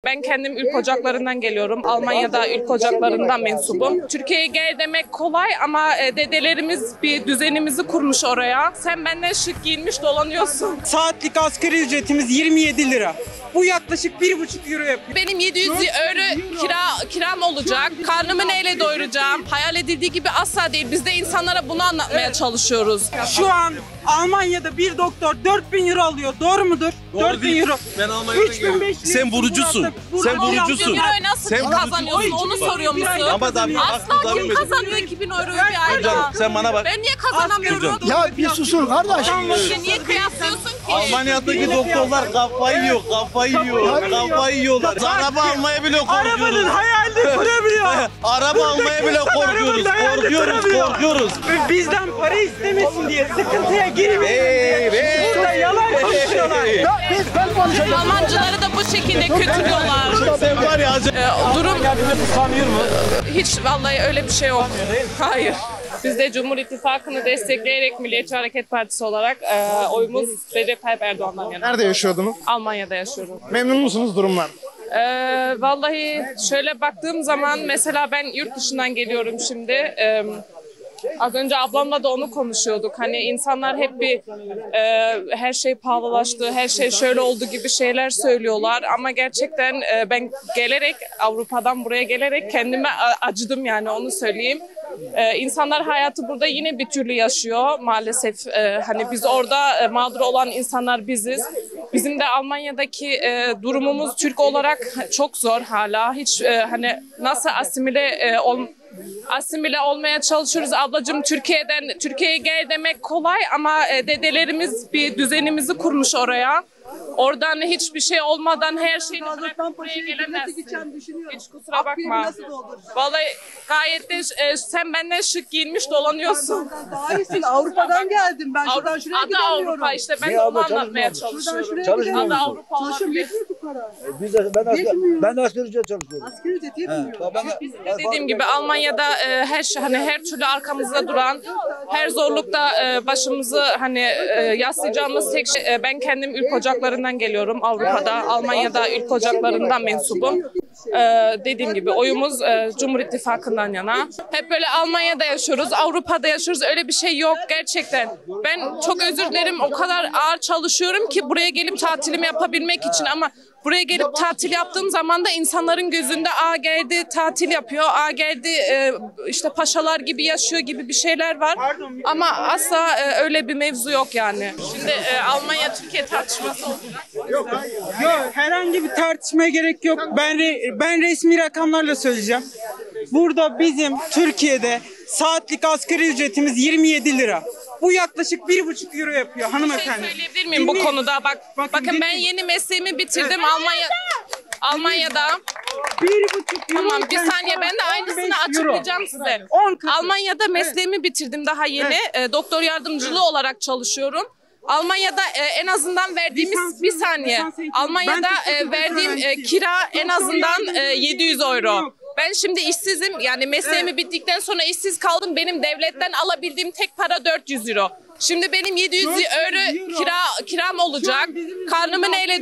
Ben kendim ülk ocaklarından geliyorum. Almanya'da ülk ocaklarından mensubum. Türkiye'ye gel demek kolay ama dedelerimiz bir düzenimizi kurmuş oraya. Sen benden şık giyinmiş dolanıyorsun. Saatlik asgari ücretimiz 27 lira. Bu yaklaşık 1,5 euro yapıyor. Benim 700 euro kiram olacak. Karnımı neyle doyuracağım? Hayal edildiği gibi asla değil. Biz de insanlara bunu anlatmaya çalışıyoruz. Şu an Almanya'da bir doktor 4.000 euro alıyor. Doğru mudur? Doğru 4.000 değil. euro. Ben Almanya'dan geliyorum. Sen vurucusun. Sen vurucusun. 2000 euroyu nasıl Sen kazanıyorsun? vurucusun. Onu soruyor musun? Ama tabii Asla kim kazanıyor 2000 euroyu bir ayda? Canım sen bana bak. Ben niye kazanamıyorum? Ya bir susun kardeş. Niye kıyaslıyorsun ki? Almanya'daki doktorlar kafayı yiyor, kafayı yiyorlar. Araba almaya bile korkuyoruz. Arabanın hayalini kuramıyor. Araba almaya bile korkuyoruz. Korkuyoruz. Bizden para istemesin diye sıkıntıya girmeyin. Burada yalan konuşuyorlar. Ben konuşacağım. Almancıları da bu şekilde kötülüyorlar. Sen var ya. Durum hiç vallahi öyle bir şey yok. Hayır. Biz de Cumhur İttifakı'nı destekleyerek Milliyetçi Hareket Partisi olarak oyumuz Recep Tayyip Erdoğan'dan yana. Nerede yaşıyordunuz? Almanya'da yaşıyorum. Memnun musunuz durumlar? Vallahi şöyle baktığım zaman mesela ben yurt dışından geliyorum şimdi. Az önce ablamla da onu konuşuyorduk. Hani insanlar hep bir her şey pahalılaştı, her şey şöyle oldu gibi şeyler söylüyorlar. Ama gerçekten ben Avrupa'dan buraya gelerek kendime acıdım yani onu söyleyeyim. İnsanlar hayatı burada yine bir türlü yaşıyor maalesef. Hani biz orada mağdur olan insanlar biziz. Bizim de Almanya'daki durumumuz Türk olarak çok zor hala. Hiç hani nasıl asimile olmaya çalışıyoruz. Ablacığım Türkiye'ye gel demek kolay ama dedelerimiz bir düzenimizi kurmuş oraya. Oradan hiçbir şey olmadan her şeyini bırakıp buraya gelemezsin. Hiç kusura bakma. Vallahi gayet de sen benden şık giyinmiş dolanıyorsun. Daha iyisin. Avrupa'dan geldim. Ben şuradan şuraya Adı gidemiyorum. Avrupa işte ben de onu anlatmaya çalışıyorum. Adı Avrupa olabilir. Ben de asgari ücret çalışıyorum. Asgari ücret yetmiyor. Dediğim gibi Almanya'da her türlü arkamızda duran, her zorlukta başımızı yaslayacağımız tek şey. Ben kendim ülk ocaklarından geliyorum. Avrupa'da, Almanya'da ülk ocaklarından mensubum. Dediğim gibi oyumuz Cumhur İttifakı'ndan yana. Hep böyle Almanya'da yaşıyoruz, Avrupa'da yaşıyoruz. Öyle bir şey yok gerçekten. Ben çok özür dilerim. O kadar ağır çalışıyorum ki buraya gelip tatilimi yapabilmek için ama buraya gelip tatil yaptığım zaman da insanların gözünde geldi tatil yapıyor, geldi işte paşalar gibi yaşıyor gibi bir şeyler var. Ama asla öyle bir mevzu yok yani. Şimdi Almanya-Türkiye tartışması olacak. Yok, herhangi bir tartışmaya gerek yok. Ben resmi rakamlarla söyleyeceğim. Burada bizim Türkiye'de saatlik asgari ücretimiz 27 lira. Bu yaklaşık 1,5 euro yapıyor hanımefendi. Bir şey söyleyebilir miyim bu konuda? Bakın ben yeni mesleğimi bitirdim Almanya'da. 1,5 euro. Tamam bir saniye ben de aynısını açıklayacağım size. Almanya'da mesleğimi bitirdim daha yeni. Doktor yardımcılığı olarak çalışıyorum. Almanya'da en azından verdiğimiz bir saniye. Almanya'da verdiğim kira en azından 700 euro. Ben şimdi işsizim yani mesleğimi bittikten sonra işsiz kaldım. Benim devletten alabildiğim tek para 400 euro. Şimdi benim 700 euro kiram olacak. Karnımı neyle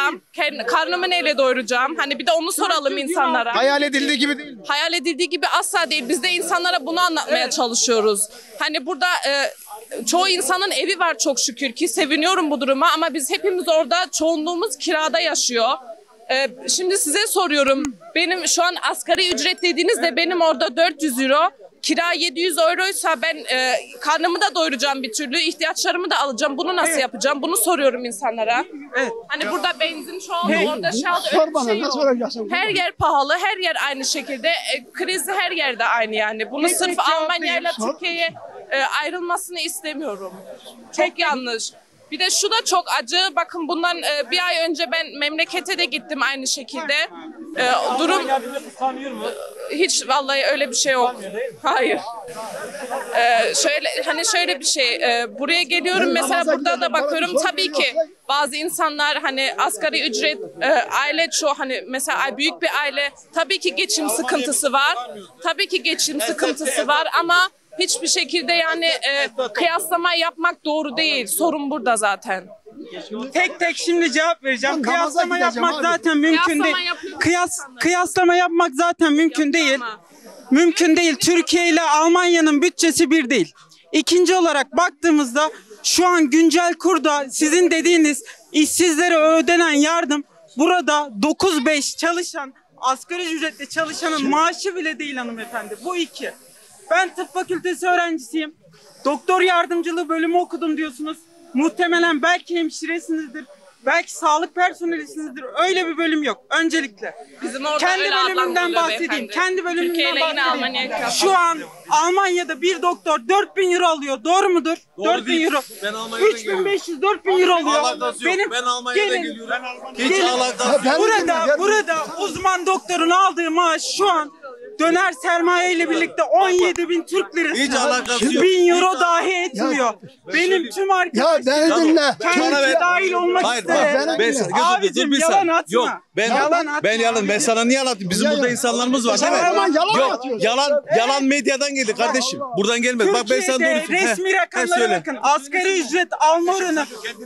doyuracağım? Hani bir de onu soralım insanlara. Hayal edildiği gibi değil. Hayal edildiği gibi asla değil. Biz de insanlara bunu anlatmaya çalışıyoruz. Hani burada çoğu insanın evi var çok şükür ki seviniyorum bu duruma ama biz hepimiz orada çoğunluğumuz kirada yaşıyor. Şimdi size soruyorum. Benim şu an asgari ücret dediğinizde benim orada 400 euro. Kira 700 euroysa ben karnımı da doyuracağım bir türlü, ihtiyaçlarımı da alacağım. Bunu nasıl yapacağım? Bunu soruyorum insanlara. Evet. Hani burada benzin çoğaldı, orada şaldı, Sor öyle bir bana, şey ne yok. soracaksın? Her yer pahalı, her yer aynı şekilde. Kriz her yerde aynı yani. Bunu sırf Almanya ile Türkiye'ye ayrılmasını istemiyorum. Çok yanlış. Bir de şu da çok acı. Bakın bundan bir ay önce ben memlekete de gittim aynı şekilde. Durum hiç vallahi öyle bir şey yok. Hayır. Şöyle bir şey. Buraya geliyorum mesela burada da bakıyorum tabii ki bazı insanlar hani asgari ücret aile mesela büyük bir aile tabii ki geçim sıkıntısı var. Tabii ki geçim sıkıntısı var ama hiçbir şekilde yani kıyaslama yapmak doğru değil. Sorun burada zaten. Tek şimdi cevap vereceğim. Kıyaslama yapmak zaten mümkün değil. kıyaslama yapmak zaten mümkün değil. Mümkün değil. Türkiye ile Almanya'nın bütçesi bir değil. İkinci olarak baktığımızda şu an güncel kurda sizin dediğiniz işsizlere ödenen yardım burada 9-5 çalışan, asgari ücretle çalışanın maaşı bile değil hanımefendi. Bu iki. Ben tıp fakültesi öğrencisiyim. Doktor yardımcılığı bölümü okudum diyorsunuz. Muhtemelen belki hemşiresinizdir. Belki sağlık personelisinizdir. Öyle bir bölüm yok. Öncelikle. Bizim orada Kendi öyle bölümümden adlandırılıyor bahsedeyim. beyefendi. Kendi Türkiye bölümümden ile yine Almanya'ya bahsedeyim. kıyasla. Şu an Almanya'da bir doktor 4.000 euro alıyor. Doğru mudur? 4.000 değil. euro. Ben Almanya'dan 3.500-4.000 euro alıyor. Alakası yok. Ben Almanya'da gelin- geliyorum. Hiç gelin- alakası yok. Burada uzman doktorun aldığı maaş şu an döner sermaye ile birlikte 17.000 Türk lirası. Hiç alakası yok. 1.000 euro dahi etmiyor. Benim tüm Ya arkadaşlarım beni dinle. Bana ver. dahil olmak Hayır bak üzere. ben sana Abicim, dur bir yalan saniye. atma. Yok Yalan atma. ben sana niye yalan atayım? Bizim burada insanlarımız var değil mi? Yalan Yok atıyorsun. yalan medyadan geldi kardeşim. Buradan gelmedi. Bak ben sana Türkiye'de doğru resmi rakamlara söyle. bakın. Asgari ücret alma oranı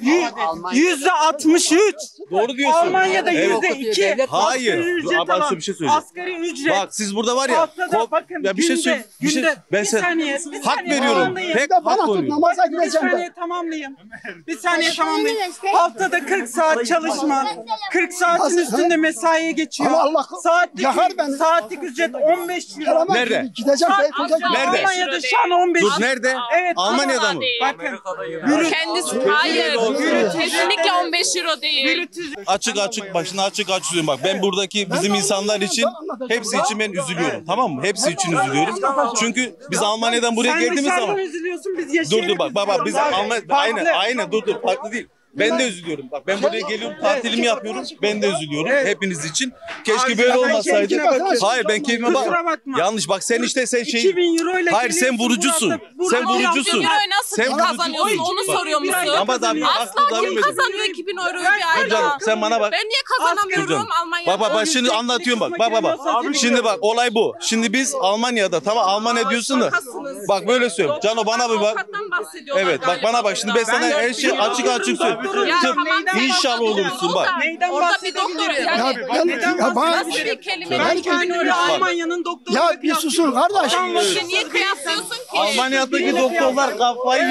%63. Doğru diyorsun. Almanya'da Evet. %2. Hayır. Asgari ücret Abi, ben alan. size bir şey söyleyeceğim. Asgari ücret. Bak siz burada var ya. Haftada bakın ya bir şey günde, söyle. Bir şey, günde, ben bir sana saniye, hak saniye veriyorum. tamamlayayım. Hep Bana hak tut konuyor. namaza Bir gideceğim ben. saniye tamamlayayım. Bir saniye tamamlayayım. Haftada 40 saat çalışma. 40 saatin üstünde mesaiye geçiyor. Ama Allah yakar beni. Saatlik ücret 15 euro. Yaramaz. Nerede? Gideceğim Beykoz'a gideceğim. Nerede? Almanya'da şu an 15 Dur euro. nerede? Evet. Almanya'da mı? Bakın. Kendisi hayır. Kesinlikle 15 euro değil. Açık başına açık söylüyorum bak. Ben buradaki bizim insanlar için hepsi için ben üzülüyorum. Tamam mı? Hepsi için üzülüyorum. Çünkü biz Almanya'dan buraya Sen geldiğimiz dışarıdan zaman üzülüyorsun biz dur yaşayarak bak biz üzülüyoruz abi. Almanya Farklı. aynen dur farklı değil. Ben de üzülüyorum. Bak ben buraya geliyorum, tatilimi yapıyorum. Ben de üzülüyorum hepiniz için. Keşke Abi, böyle sen olmasaydı. keyfine bakıyorsun. Hayır ben keyfime Kusura bak. bakma. Yanlış bak sen işte sen şey 2000 euro ile Hayır sen geliyorsun, vurucusun. burada Sen Ama vurucusun. 2000 euroyu nasıl Sen kazanıyorsun vurucusun. onu Bak. soruyor musun? Ama da Asla kim kazanıyor 2000 euroyu bir ayda? Canım sen bana bak. Ben niye kazanamıyorum Canım. Almanya'da? Bak şimdi anlatıyorum bak. Şimdi bak olay bu. Şimdi biz Almanya'da tamam Almanya diyorsun da. Bak böyle söylüyorum. Cano bana bir bak. Avukattan bahsediyorlar Evet bak bana bak şimdi ben sana her şeyi açık söylüyorum. Ya Tıp tamam, inşallah olursun bak. Neyden Orada bir doktor yani. bana Nasıl bir kelime? ben 2000 kendimi euro. Almanya'nın doktoru. Ya bir susun kardeş. İşte niye kıyaslıyorsun ki? Almanya'daki doktorlar kafayı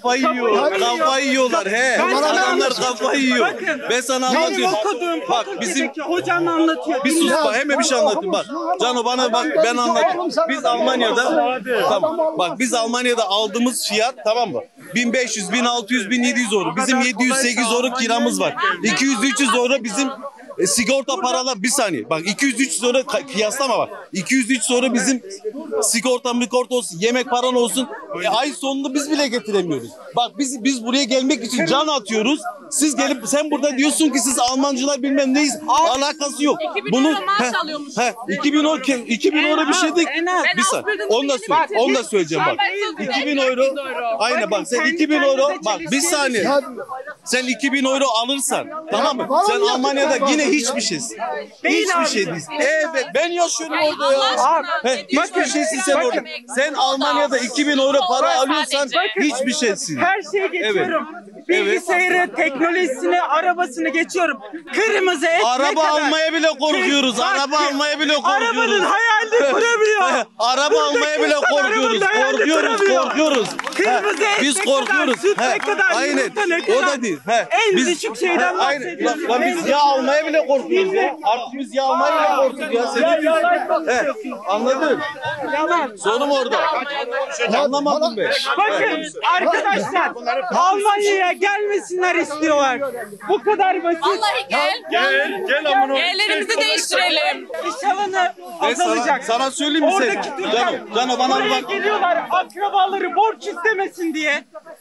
yiyorlar he. Adamlar kafayı yiyor. Ben sana Benim anlatıyorum. okuduğum Bak bizim fakültedeki hocam anlatıyor. bir sus bak hemen bir şey anlatayım bak. Cano bana bak ben anlatayım. Biz Almanya'da tamam bak biz Almanya'da aldığımız fiyat tamam mı? 1500, 1600, 1700 euro. Bizim 700-800 euro kiramız var. 200-300 euro bizim sigorta paralar bir saniye. Bak 200-300 euro kıyaslama bak. 200-300 euro bizim sigorta olsun, yemek paran olsun. Ay sonunu biz bile getiremiyoruz. Bak biz buraya gelmek için can atıyoruz. Siz gelip sen burada diyorsun ki siz Almancılar bilmem neyiz. Alakası yok. 2000 euro maaş alıyormuş. 2000 euro bir şey değil. Bir saniye. Onu da söyleyeceğim bak. 2000 euro. Aynen bak sen 2000 euro bak bir saniye. Sen 2000 euro alırsan tamam mı? Sen Almanya'da yine hiçbir şeysin. Hiçbir şey değilsin. Evet ben yaşıyorum orada ya. Hiçbir şeysin sen orada. Sen Almanya'da 2000 euro para alıyorsan hiçbir şeysin. Her şeyi geçiyorum. Bilgisayarı, teknolojisini, arabasını geçiyorum. Kırmızı et ne Araba kadar? almaya bile korkuyoruz. Araba almaya bile Arabanın korkuyoruz. hayalini kuramıyor. Araba almaya bile korkuyoruz. Korkuyoruz. Kırmızı et Biz ne korkuyoruz. kadar, süt ne kadar, Aynen. yumurta ne O kadar. da değil. En düşük şeyden bahsediyoruz. Lan biz yağ almaya bile korkuyoruz ya. Artık biz yağ almaya bile korkuyoruz ya. Sen ne diyorsun? Anladın? Yalan. Sorun orada. Anlamadım ben. Bakın arkadaşlar Almanya'ya gelmesinler istiyorlar. Bu kadar basit. Vallahi gel. Yerlerimizi değiştirelim. İş alanı Ben azalacak. sana söyleyeyim mi sen? Oradaki Türkler Cano bana bir buraya bak. geliyorlar akrabaları borç istemesin diye.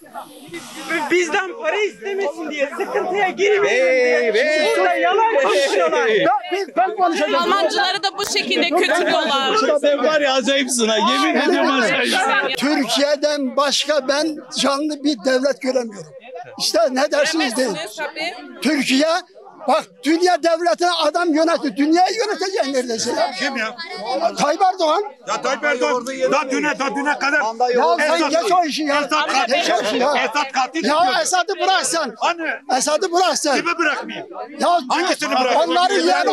Ve bizden para istemesin diye, sıkıntıya girmeyin diye. Burada yalan konuşuyorlar. Ben konuşacağım. Almancıları da bu şekilde kötülüyorlar. Sen var ya acayipsin ha. Yemin ediyorum acayipsin. Türkiye'den başka ben canlı bir devlet göremiyorum. İşte ne dersiniz deyin. Tabii. Türkiye Bak dünya devletine adam yönetti. Dünyayı yönetecek neredeyse ya. Kim ya? Tayyip Erdoğan. Ya Tayyip Erdoğan daha düne kadar. Ya sen geç o işi ya. Esad katil. Geç o işi ya. Esad katil. Ya diyordu. Esad'ı bırak sen. Hani Esad'ı bırak sen. kimi bırakmayayım? Ya Hangisini bırakayım? onları yani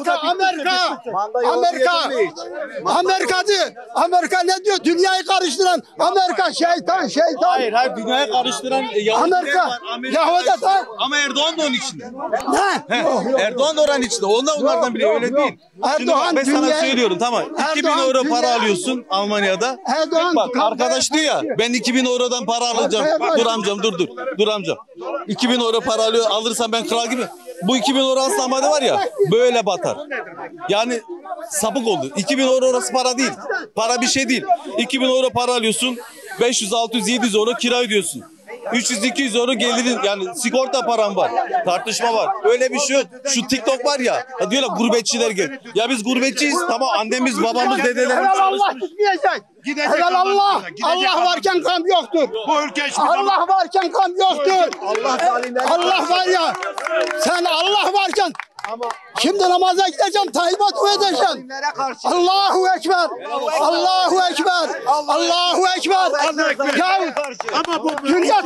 Amerika ne diyor? Dünyayı karıştıran Amerika şeytan. Hayır dünyayı karıştıran Yahudiler Amerika. var. Yahudi da. Ama Erdoğan da onun içinde. Ne? Erdoğan da oranın içinde. Onlardan bile öyle değil. Şimdi bak Erdoğan ben sana dünyayı- söylüyorum tamam. 2000 Erdoğan euro para dünyayı- alıyorsun Almanya'da. Erdoğan Bak arkadaş diyor ya ben 2000 eurodan para alacağım. Dur amcam dur amcam. 2000 euro para alırsam ben kral gibi. Bu 2000 euro aslında var ya böyle batar. Yani sapık oldu. 2000 euro orası para değil. Para bir şey değil. 2000 euro para alıyorsun. 500, 600, 700 euro kira ödüyorsun. 300-200 euro gelirin yani sigorta param var. Tartışma var. Öyle bir şey yok. Şu TikTok var ya. Diyorlar gurbetçiler gel. Ya biz gurbetçiyiz. Tamam annemiz, babamız, dedelerimiz Helal Allah çalışmış. gitmeyecek. Gidecek Helal ama Allah. sonra, gidecek Allah ama. varken kamp yoktur. Bu ülke hiçbir zaman. Allah varken kamp yoktur. Allah var ya. Sen Allah varken. Şimdi namaza gideceğim. Tayyip'e dua edeceğim. Allahu Ekber. Allahu Ekber. Allahu Ekber. Ya Ama bu dünya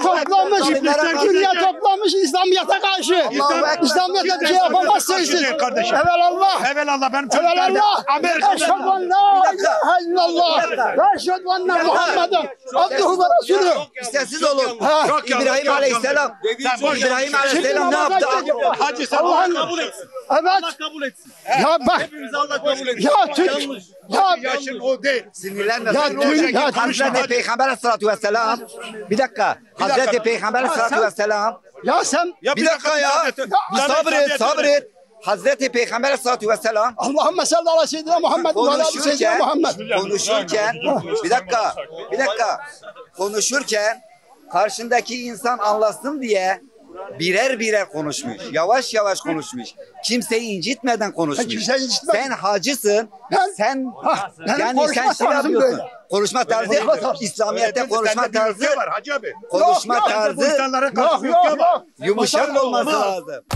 toplanmış İslamiyet'e karşı. İslamiyet'e bir şey yapamazsınız siz. Kardeşim. Evelallah. Evelallah benim Evelallah. Amerika'da. Eşhedü en la ilahe illallah. Ve eşhedü enne Muhammeden abduhu ve resulü. Sessiz olun. Ha. Çok yanlış, İbrahim çok Aleyhisselam. Sen boş ver. İbrahim Aleyhisselam ne yaptı? Hacı sen Allah'ın Kabul etsin. evet. Kabul etsin. Ya bak. Hepimiz Allah kabul etsin. Ya Türk. Ya yaşın o değil. Sinirlenme. Ya dün ya Hazreti Peygamber Aleyhisselatü Vesselam. Bir dakika. Hazreti Peygamber Aleyhisselatü Vesselam. ya sen Bir dakika ya. Bir sabret. Hazreti Peygamber Aleyhisselatü Vesselam Allahümme salli ala seyyidina Muhammed ve ala ali seyyidina konuşurken Muhammed. bir dakika konuşurken karşındaki insan anlasın diye birer konuşmuş. Yavaş yavaş konuşmuş. Kimseyi incitmeden konuşmuş. Kimseyi incitmeden. Sen hacısın. Benim Yani konuşma sen şey tarzım yapıyorsun. böyle. Konuşma tarzı İslamiyet'te konuşma tarzı var Hacı abi. konuşma Yok, Bu tarzı insanlara karşı yok ya. yumuşak olması lazım.